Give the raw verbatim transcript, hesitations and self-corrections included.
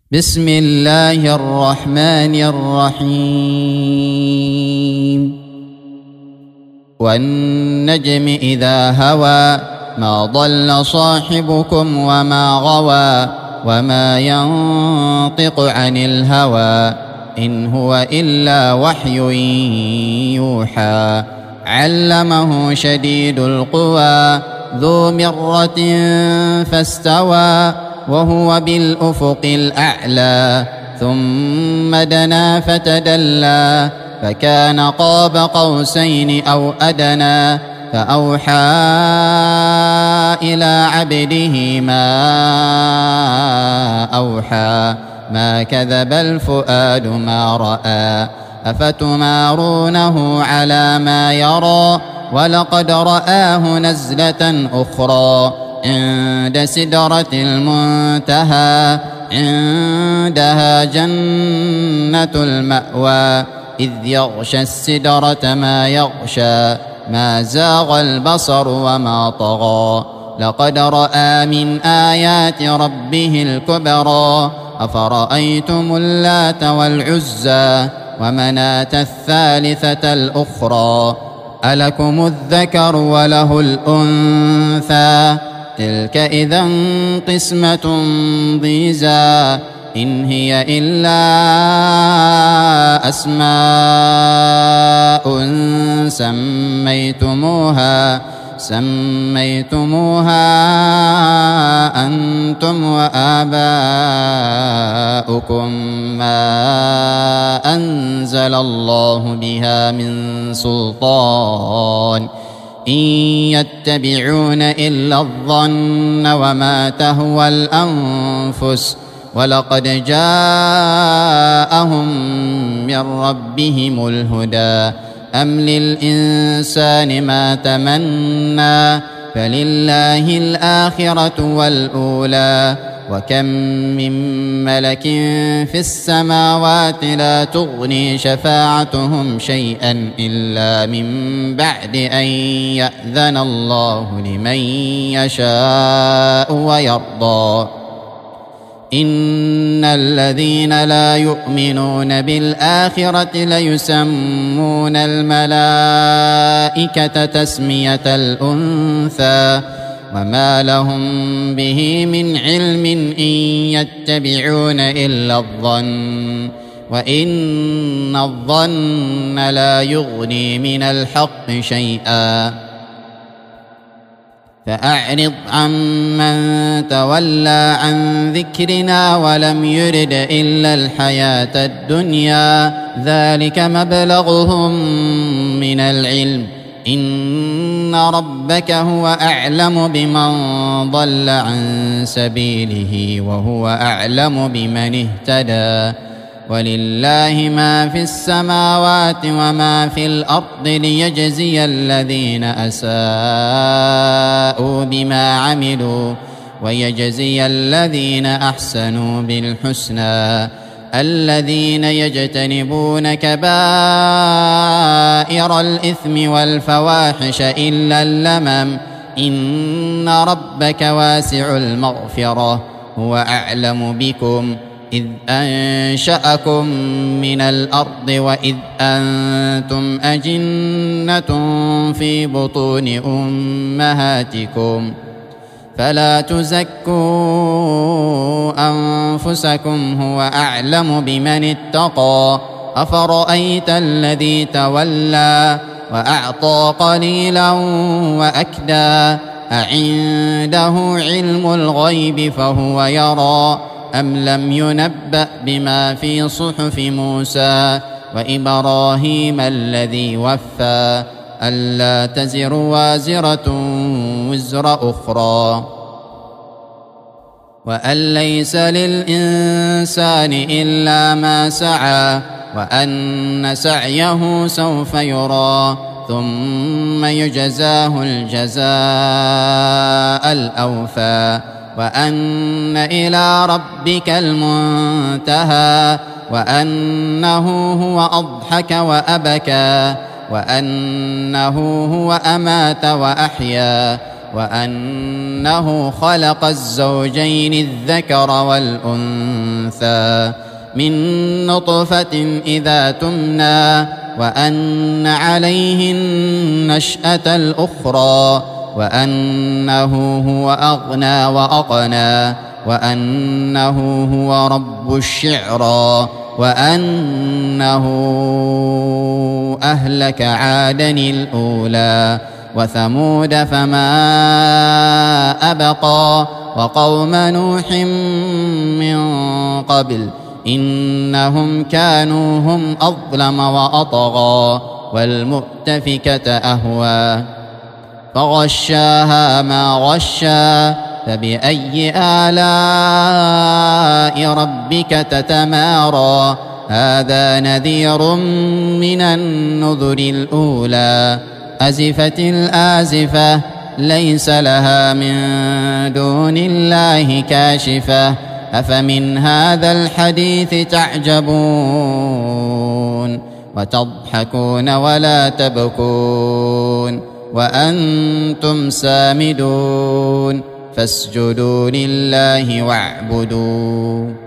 بسم الله الرحمن الرحيم والنجم إذا هوى ما ضل صاحبكم وما غوى وما ينطق عن الهوى إن هو إلا وحي يوحى علمه شديد القوى ذو مرة فاستوى وهو بالأفق الأعلى ثم دنا فتدلى فكان قاب قوسين أو أدنى فأوحى إلى عبده ما أوحى ما كذب الفؤاد ما رأى أفتمارونه على ما يرى ولقد رآه نزلة أخرى عند سدرة المنتهى عندها جنة المأوى إذ يغشى السدرة ما يغشى ما زاغ البصر وما طغى لقد رأى من آيات ربه الكبرى أفرأيتم اللات والعزى ومناة الثالثة الأخرى ألكم الذكر وله الأنثى تلك إذا قسمة ضيزى إن هي إلا أسماء سميتموها سميتموها أنتم وآباؤكم ما أنزل الله بها من سلطان إن يتبعون إلا الظن وما تهوى الأنفس ولقد جاءهم من ربهم الهدى أم للإنسان ما تمنى فلله الآخرة والأولى وكم من ملك في السماوات لا تغني شفاعتهم شيئا إلا من بعد أن يأذن الله لمن يشاء ويرضى إن الذين لا يؤمنون بالآخرة ليسمون الملائكة تسمية الأنثى وما لهم به من علم إن يتبعون إلا الظن وإن الظن لا يغني من الحق شيئا فأعرض عمن تولى عن ذكرنا ولم يرد إلا الحياة الدنيا ذلك مبلغهم من العلم إن ربك هو أعلم بمن ضل عن سبيله وهو أعلم بمن اهتدى ولله ما في السماوات وما في الأرض ليجزي الذين أساءوا بما عملوا ويجزي الذين أحسنوا بالحسنى الذين يجتنبون كبائر الإثم والفواحش إلا اللمم إن ربك واسع المغفرة هو أعلم بكم إذ أنشأكم من الأرض وإذ أنتم أجنة في بطون أمهاتكم فلا تزكوا أنفسكم هو أعلم بمن اتقى أفرأيت الذي تولى وأعطى قليلا وأكدى أعنده علم الغيب فهو يرى أم لم ينبأ بما في صحف موسى وإبراهيم الذي وفى ألا تزر وازرة وزر أخرى وأن ليس للإنسان إلا ما سعى وأن سعيه سوف يرى ثم يجزاه الجزاء الأوفى وأن إلى ربك المنتهى وأنه هو أضحك وأبكى وأنه هو أمات وأحيا وأنه خلق الزوجين الذكر والأنثى من نطفة إذا تمنى وأن عليه النشأة الأخرى وأنه هو أغنى وأقنى وأنه هو رب الشعرى وأنه أهلك عادا الأولى وثمود فما أبقى وقوم نوح من قبل إنهم كانوا هم أظلم وأطغى والمؤتفكة أهوى فغشاها ما غشى فبأي آلاء ربك تتمارى هذا نذير من النذر الأولى أزفت الآزفة ليس لها من دون الله كاشفة أفمن هذا الحديث تعجبون وتضحكون ولا تبكون وأنتم سامدون فاسجدوا لله واعبدوا